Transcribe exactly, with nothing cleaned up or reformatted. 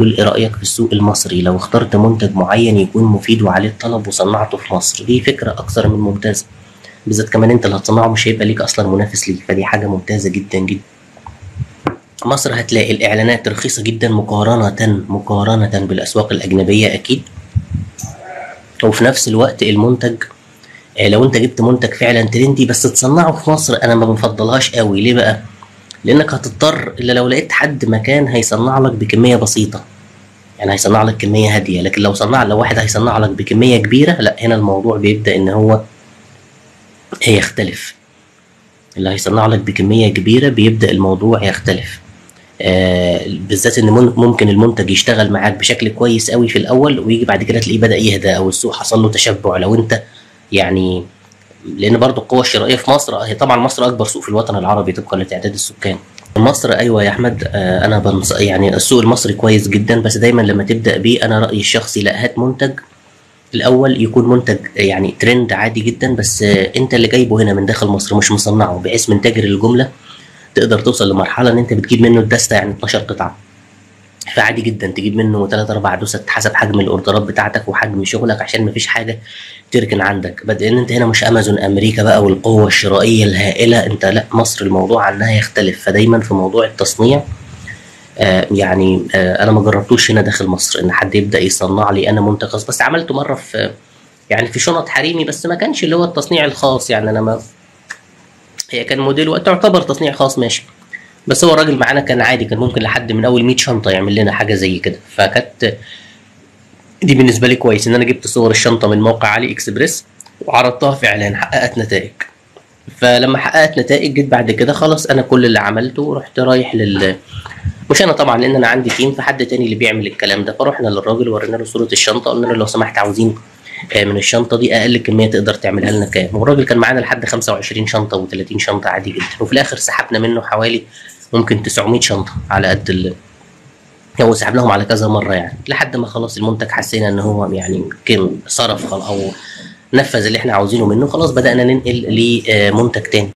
بتقول ايه رأيك في السوق المصري لو اخترت منتج معين يكون مفيد وعليه الطلب وصنعته في مصر؟ دي فكرة اكثر من ممتازة، بالذات كمان انت اللي هتصنعه مش هيبقى ليك اصلا منافس ليه، فدي حاجة ممتازة جدا جدا. مصر هتلاقي الاعلانات رخيصة جدا مقارنة مقارنة بالاسواق الاجنبية اكيد، وفي نفس الوقت المنتج آه، لو انت جبت منتج فعلا ترندي بس تصنعه في مصر انا ما بفضلهاش قوي. ليه بقى؟ لانك هتضطر الا لو لقيت حد مكان هيصنع لك بكميه بسيطه، يعني هيصنع لك كميه هاديه. لكن لو صنع لو واحد هيصنع لك بكميه كبيره، لا هنا الموضوع بيبدا ان هو هيختلف. اللي هيصنع لك بكميه كبيره بيبدا الموضوع يختلف. آه بالذات ان من- ممكن المنتج يشتغل معاك بشكل كويس قوي في الاول، ويجي بعد كده تلاقيه بدا يهدى او السوق حصل له تشبع. لو انت يعني، لان برضو القوه الشرائيه في مصر، هي طبعا مصر اكبر سوق في الوطن العربي طبقا لتعداد السكان. مصر ايوه يا احمد، آه، انا بنص يعني السوق المصري كويس جدا، بس دايما لما تبدا بيه انا رايي الشخصي لا، هات منتج الاول يكون منتج يعني ترند عادي جدا، بس آه، انت اللي جايبه هنا من داخل مصر مش مصنعه، بحيث من تاجر الجمله تقدر توصل لمرحله ان انت بتجيب منه الدسته يعني اتناشر قطعه. فعادي جدا تجيب منه تلات اربع دوست حسب حجم الاوردرات بتاعتك وحجم شغلك، عشان مفيش حاجه تركن عندك. بدل ان انت هنا مش امازون امريكا بقى والقوه الشرائيه الهائله، انت لا، مصر الموضوع عنها يختلف. فدايما في موضوع التصنيع آه يعني آه انا ما جربتوش هنا داخل مصر ان حد يبدا يصنع لي انا منتج خاص، بس عملته مره في يعني في شنط حريمي، بس ما كانش اللي هو التصنيع الخاص. يعني انا ما هي كان موديل وتعتبر تصنيع خاص ماشي، بس هو الراجل معانا كان عادي، كان ممكن لحد من اول مية شنطه يعمل لنا حاجه زي كده. فكانت دي بالنسبه لي كويس ان انا جبت صور الشنطه من موقع علي اكسبريس وعرضتها في اعلان حققت نتائج. فلما حققت نتائج جيت بعد كده خلاص، انا كل اللي عملته رحت رايح لل مش انا طبعا لان انا عندي تيم، فحد تاني اللي بيعمل الكلام ده. فرحنا للراجل ورينا له صوره الشنطه، قلنا له لو سمحت عاوزين آه، من الشنطه دي اقل كميه تقدر تعملها لنا كام. والراجل كان معانا لحد خمسة وعشرين شنطه و30 شنطه عادي جدا، وفي الاخر سحبنا منه حوالي ممكن تسعمية شنطه على قد ال... هو سحب لهم على كذا مره يعني، لحد ما خلاص المنتج حسينا ان هو يعني كان صرف خلاص او نفذ اللي احنا عاوزينه منه، خلاص بدأنا ننقل لمنتج تاني.